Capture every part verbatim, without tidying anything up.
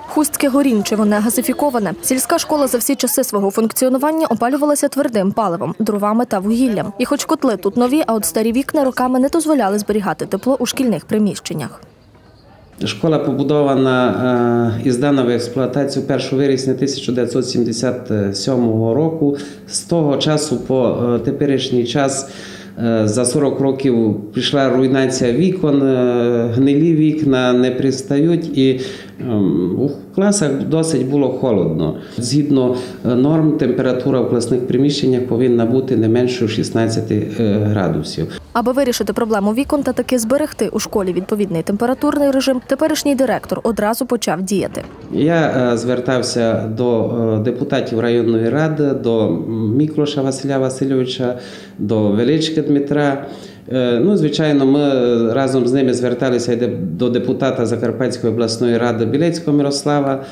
Хустське Горінчево не газифіковане. Сільська школа за всі часи свого функціонування опалювалася твердим паливом, дровами та вугіллям. І хоч котли тут нові, а от старі вікна роками не дозволяли зберігати тепло у шкільних приміщеннях. Школа побудована і здана в експлуатацію першого вересня тисяча дев'ятсот сімдесят сьомого року. З того часу по теперішній час за сорок років пішла руйнація вікон, гнилі вікна не пристають і у класах досить було холодно. Згідно норм, температура в класних приміщеннях повинна бути не менше шістнадцяти градусів. Аби вирішити проблему вікон та таки зберегти у школі відповідний температурний режим, теперішній директор одразу почав діяти. Я звертався до депутатів районної ради, до Міклоша Василя Васильовича, до Величка Дмитра. Ну, звичайно, ми разом з ними зверталися до депутата Закарпатської обласної ради Білецького Мирослава,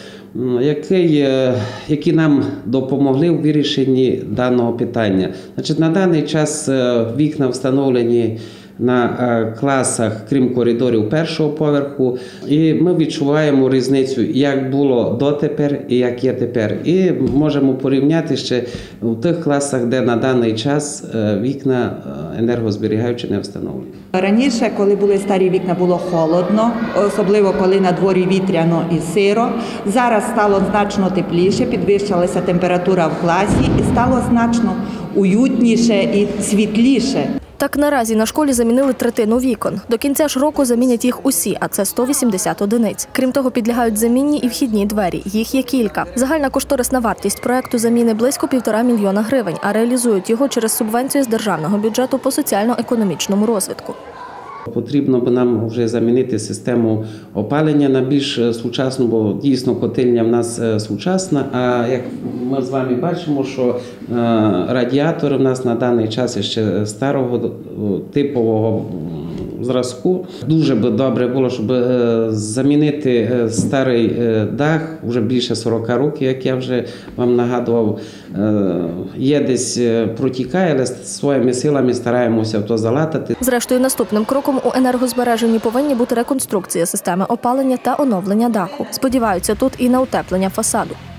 який, які нам допомогли у вирішенні даного питання. Значить, на даний час вікна встановлені на класах, крім коридорів першого поверху. І ми відчуваємо різницю, як було дотепер і як є тепер. І можемо порівняти ще в тих класах, де на даний час вікна енергозберігаючі не встановлені. Раніше, коли були старі вікна, було холодно, особливо коли на дворі вітряно і сиро. Зараз стало значно тепліше, підвищилася температура в класі і стало значно уютніше і світліше. Так, наразі на школі замінили третину вікон. До кінця ж року замінять їх усі, а це сто вісімдесят одиниць. Крім того, підлягають замінні і вхідні двері. Їх є кілька. Загальна кошторисна вартість проекту заміни близько півтора мільйона гривень, а реалізують його через субвенцію з державного бюджету по соціально-економічному розвитку. Потрібно б нам вже замінити систему опалення на більш сучасну, бо дійсно котельня в нас сучасна, а як ми з вами бачимо, що радіатори в нас на даний час ще старого типового зразку. Дуже б добре було, щоб замінити старий дах, вже більше сорока років, як я вже вам нагадував, є десь протікає, але своїми силами стараємося то залатати. Зрештою, наступним кроком у енергозбереженні повинні бути реконструкція системи опалення та оновлення даху. Сподіваються тут і на утеплення фасаду.